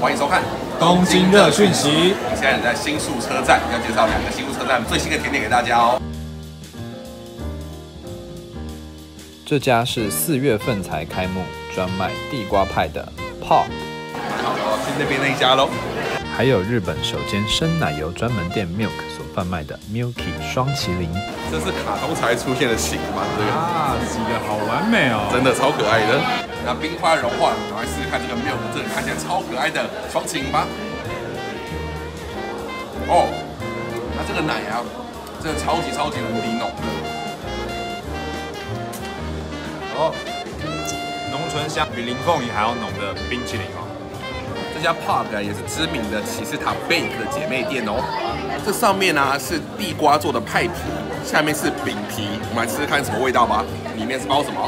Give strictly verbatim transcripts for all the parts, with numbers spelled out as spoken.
欢迎收看东京热讯息。 我们现在在新宿车站，要介绍两个新宿车站最新的甜点给大家哦。 这家是四月份才开幕，专卖地瓜派的 Pop。 好，去那边那一家喽。 还有日本首间生奶油专门店 Milk 所贩卖的 Milky 双麒麟。 这是卡通才会出现的型吗？这个啊，挤得好完美哦， 真的超可爱的。那冰块融化，我们来试试看这个 Milk， 这个看起来超可爱的双麒麟吧。哦，那这个奶啊，真的超级超级无敌浓的。 哦，浓醇香，比林凤仪还要浓的冰淇淋哦。 这家 Pop 啊也是知名的骑士塔 Bake 的姐妹店哦。这上面呢、啊、是地瓜做的派皮，下面是饼皮。我们来吃吃看什么味道吧。里面是包什么？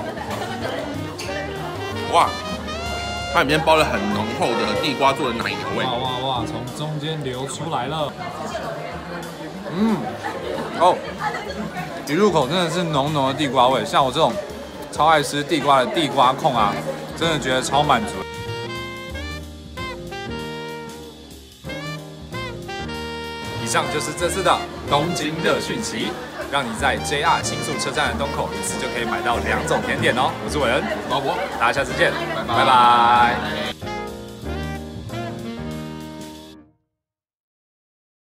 哇，它里面包了很浓厚的地瓜做的奶油味。 哇哇哇，从中间流出来了。 嗯，哦，一入口真的是浓浓的地瓜味，像我这种超爱吃地瓜的地瓜控啊，真的觉得超满足。以上就是这次的东京热讯息，让你在 J R 新宿车站的东口一次就可以买到两种甜点哦。我是伟恩， 老伯， 大家下次见， 拜拜拜拜。